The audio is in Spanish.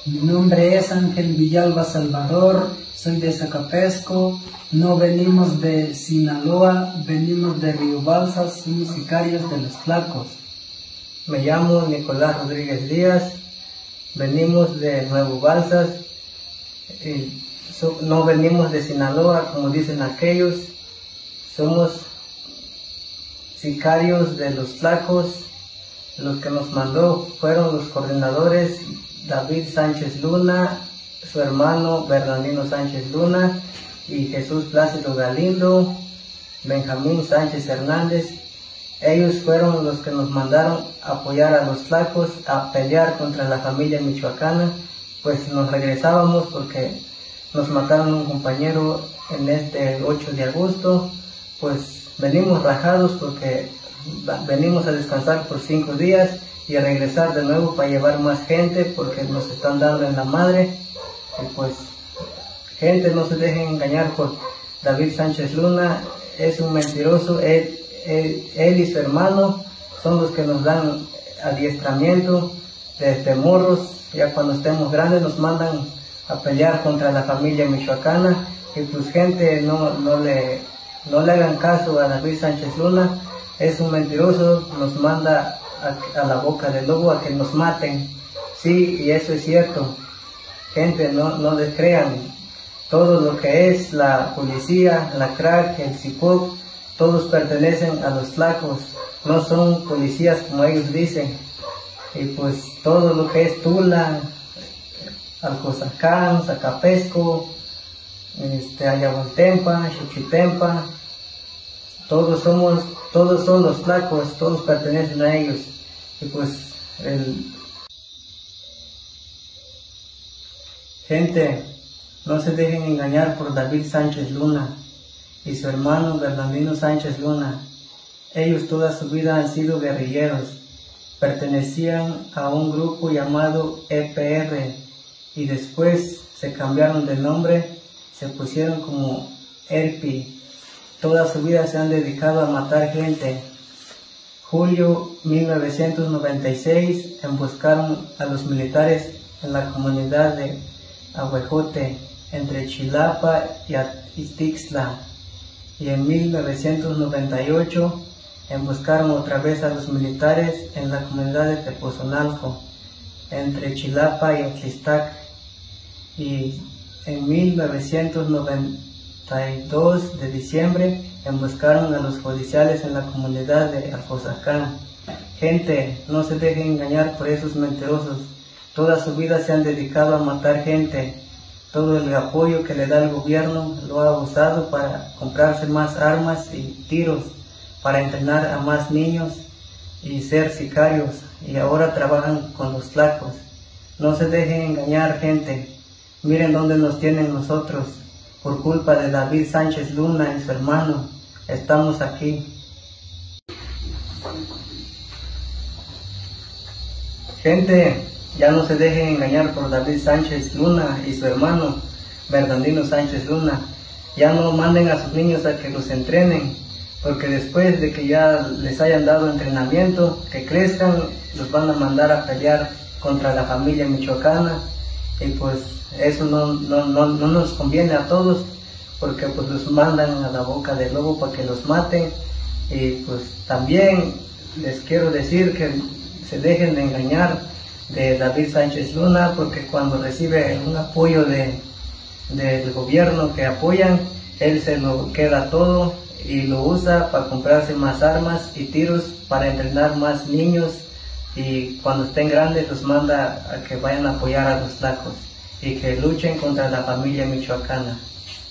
Mi nombre es Ángel Villalba Salvador, soy de Zacapesco, no venimos de Sinaloa, venimos de Río Balsas, somos sicarios de los Tlacos. Me llamo Nicolás Rodríguez Díaz, venimos de Nuevo Balsas, no venimos de Sinaloa como dicen aquellos, somos sicarios de los Tlacos. Los que nos mandó fueron los coordinadores David Sánchez Luna, su hermano Bernardino Sánchez Luna y Jesús Plácido Galindo, Benjamín Sánchez Hernández. Ellos fueron los que nos mandaron apoyar a los Tlacos, a pelear contra la familia michoacana, pues nos regresábamos porque nos mataron un compañero en este 8 de agosto, pues venimos rajados porque venimos a descansar por 5 días y a regresar de nuevo para llevar más gente porque nos están dando en la madre. Y pues, gente, no se dejen engañar por David Sánchez Luna, es un mentiroso. Él y su hermano son los que nos dan adiestramiento desde morros. Ya cuando estemos grandes nos mandan a pelear contra la familia michoacana. Y pues, gente, no le hagan caso a David Sánchez Luna, es un mentiroso, nos manda a la boca del lobo a que nos maten. Sí, y eso es cierto. Gente, no les crean. Todo lo que es la policía, la CRAC, el CIPOC, todos pertenecen a los Tlacos, no son policías como ellos dicen. Y pues todo lo que es Tula, Alcozacán, Zacapesco, Ayahualtempa, Xuchitempa, todos son los Tlacos, todos pertenecen a ellos. Y pues gente, no se dejen engañar por David Sánchez Luna y su hermano Bernardino Sánchez Luna. Ellos toda su vida han sido guerrilleros, pertenecían a un grupo llamado EPR y después se cambiaron de nombre, se pusieron como ERPI. Toda su vida se han dedicado a matar gente. Julio 1996 emboscaron a los militares en la comunidad de Ahuejote, entre Chilapa y Tixla. Y en 1998 emboscaron otra vez a los militares en la comunidad de Tepozonalco, entre Chilapa y Atlistac. Y en 1992 de diciembre emboscaron a los judiciales en la comunidad de Alcozacán. Gente, no se dejen engañar por esos mentirosos. Toda su vida se han dedicado a matar gente. Todo el apoyo que le da el gobierno lo ha usado para comprarse más armas y tiros, para entrenar a más niños y ser sicarios, y ahora trabajan con los Tlacos. No se dejen engañar, gente. Miren dónde nos tienen nosotros. Por culpa de David Sánchez Luna y su hermano, estamos aquí. Gente, ya no se dejen engañar por David Sánchez Luna y su hermano Bernardino Sánchez Luna. Ya no manden a sus niños a que los entrenen, porque después de que ya les hayan dado entrenamiento, que crezcan, los van a mandar a pelear contra la familia michoacana. Y pues eso no nos conviene a todos, porque pues los mandan a la boca del lobo para que los maten. Y pues también les quiero decir que se dejen de engañar de David Sánchez Luna, porque cuando recibe un apoyo del gobierno que apoyan, él se lo queda todo y lo usa para comprarse más armas y tiros, para entrenar más niños, y cuando estén grandes los manda a que vayan a apoyar a los Tlacos y que luchen contra la familia michoacana.